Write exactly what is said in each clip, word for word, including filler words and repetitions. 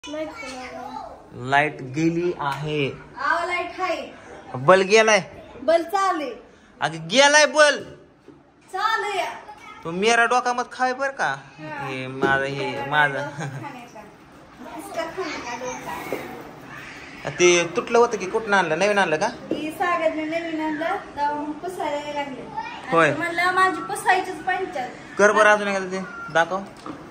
Light गेली आहे. आव लाईट आहे. बल गेलाय. बल चाले. अगं गेलाय बल. चालू या. तो मेरा डोकामत खाय बर का. हे माझं हे माझं ते तुटलं होतं की कुठं आणलं नवीन आणलं का. सागरने नवीन आणलं तेव्हा पुसायला लागले. होय म्हणलं माझी पुसायचीच पंचायत कर बरं अजून एखादं ते दाखव.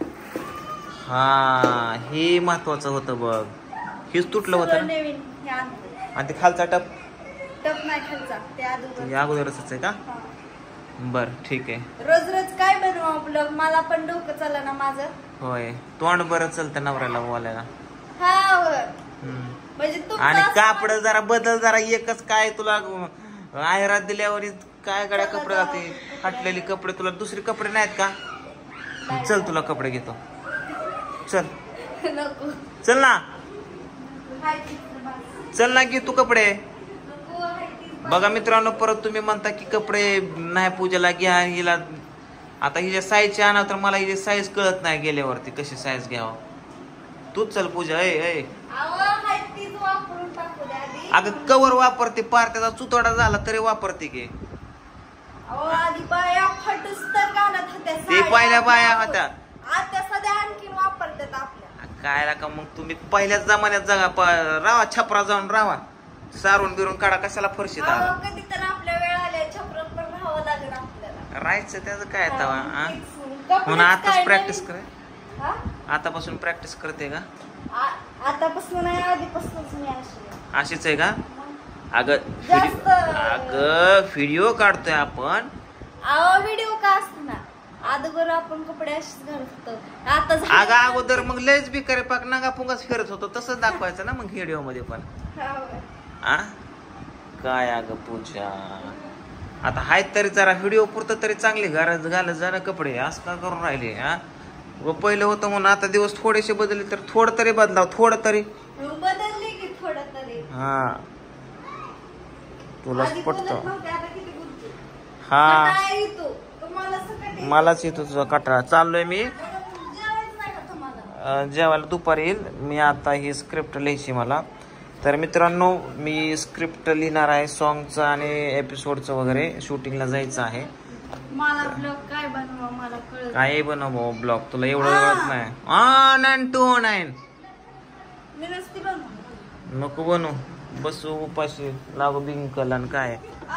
हा हे महत्वाचं होतं बघ. हेच तुटलं होतं नवीन हे आणलं. आणि ते खालचा टप टप नाही खालचा ते अगोदर अगोदरच आहे का. बर ठीक आहे. रोज रोज काय बनवा ब्लॉग मला पण डोकं चाललं ना माझं. होय तोंड बरं चलतं नवऱ्याला बोलायला. हा म्हणजे आणि कापड जरा बदल जरा एकच काय तुला आयरात दिल्यावर काय गड्या कपडे घालते फाटलेले कपडे तुला दुसरे कपडे नाहीत का. चल तुला कपडे घेतो चल. नको चल ना चल ना घे तू कपडे. बघा मित्रांनो परत तुम्ही म्हणता की कपडे नाही पूजेला घ्या हिला. आता हिच्या साईजची आणा तर मला हिची साईज कळत नाही गेल्यावरती कशी साईज घ्यावं. तूच चल पूजा. ए अगं कवर वापरते पार त्याचा चुतोडा झाला तरी वापरते की. ते पहिल्या बाया होत्या काय का मग तुम्ही पहिल्याच जमान्यात जागा राहा छपरा जाऊन राहा सारून बिरून काढा कशाला फरशीत आला. कधी तर आपल्या वेळ आल्या छपरात पण राहावं लागेल आपल्याला. राहायचं त्याचं काय तवा म्हणून आताच प्रॅक्टिस करे. आतापासून प्रॅक्टिस करते का. आतापासून नाही आधीपासूनच मी अशी अशीच आहे का. अगं अगं व्हिडिओ काढतोय आपण. व्हिडिओ का असतो ना अगोदर आपण कपडे अशीच घालत होतो. आता अगं अगोदर मग लयच बिकारे पाक नागा पुंगाच फिरत होतो तसंच दाखवायचं ना मग व्हिडिओ मध्ये पण. आ काय अगं पूजा आता हाय तरी जरा व्हिडिओ पुरतं तरी चांगली घरात घालत जरा कपडे असं का करून राहिले. हा पहिलं होतं म्हणून आता दिवस थोडेसे बदलले तर थोडं तरी बदलाव थोडं तरी बदलले की थोडं तरी. हा तुला पटत. हा मलाच येतो तुझा कटाळा. चाललोय मी जेवायला दुपारी येईल मी. आता ही स्क्रिप्ट लिहायची मला. तर मित्रांनो मी स्क्रिप्ट लिहिणार आहे सॉंगचं आणि एपिसोडचं वगैरे शूटिंगला जायचं आहे. मला ब्लॉग काय बनवा मला कळत काय बनव ब्लॉग तुला एवढं कळत नाही. हा नाईन टू नाईन नको बनू बसू उपाशी लागू बिंकल आणि काय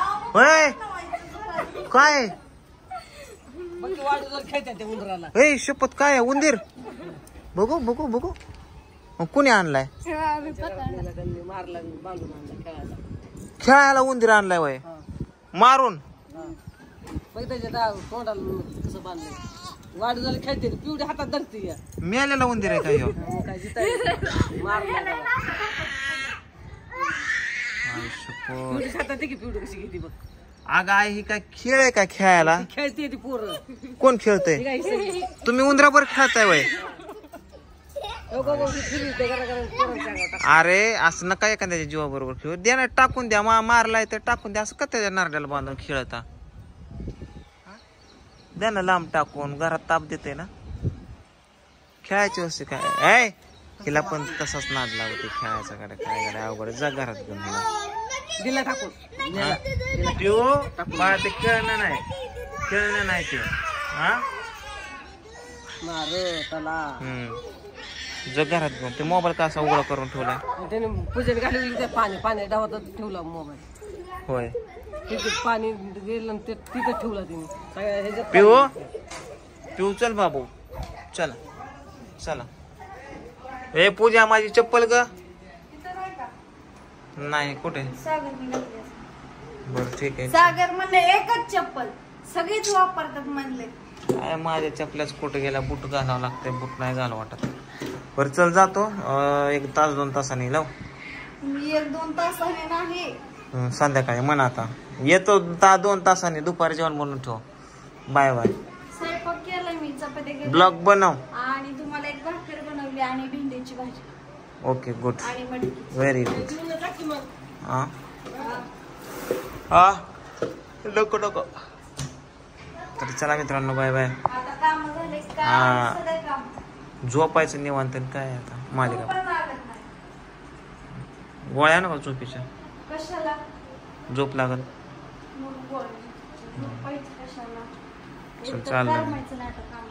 काय ए शपथ काय उंदीर. बघू बघू बघू कोणी आणलाय खेळायला उंदीर आणलाय वय मारून. हातात धरते मेलेला उंदीर आहे काय. अगं आहे ही काय खेळ आहे का खेळायला. खेळते ती पोरं कोण खेळतय. तुम्ही उंदराबर खेळताय वय. अरे असं नका एखाद्याच्या जीवाबरोबर खेळ द्या ना टाकून द्या. मा मारलाय तर टाकून द्या. असं का त्याच्या नारड्याला बांधून खेळता. द्या ना लांब टाकून घरात ताप देते ना. खेळायची वस्तू काय ऐ हिला पण तसाच नाद लागते खेळायचा कडे काय कडे अवघड जा घरात घेऊन दिला टाकून. मला ते खेळणं नाही खेळणं नाही ते. हा हम्म जग घरात घेऊन ते मोबाईल कसा उघडा करून ठेवलाय. त्याने पूजेने घालवली पाणी पाणी डावात ठेवला मोबाईल. होय तिथे पाणी गेलं ते तिथं ठेवला तिने. पिऊ पिऊ चल बाबू चला चला. ए पूजा माझी चप्पल ग. नाही कुठे. बर ठीक आहे. सागर म्हणले एकच चप्पल सगळीच वापरतात म्हणले. काय माझ्या चपल्याच कुठे गेला बूट घालावं लागतंय. बूट नाही घालावं वाटत. बरं चल जातो एक तास दोन तासांनी लाव. मी एक दोन तासाने नाही संध्याकाळी म्हणा. आता येतो ता दोन तासांनी दुपारी जेवण बनवून ठेव. Bye bye. स्वयंपाक केलाय मी चपाती ब्लॉग बनव आणि तुम्हाला एक भाकर बनवली आणि भेंडीची भाजी. ओके गुड आणि मटकी व्हेरी गुड. हा हा नको नको. तर चला मित्रांनो बाय बाय. आता काम झाले हा झोपायचं निवांत काय आता मालिका. गोळ्या नका झोपेच्या, कशाला झोप लागल. मग गोळ्या झोपायचं कशाला? चल, एक तर चालेल. करमायचं नाही आता काम.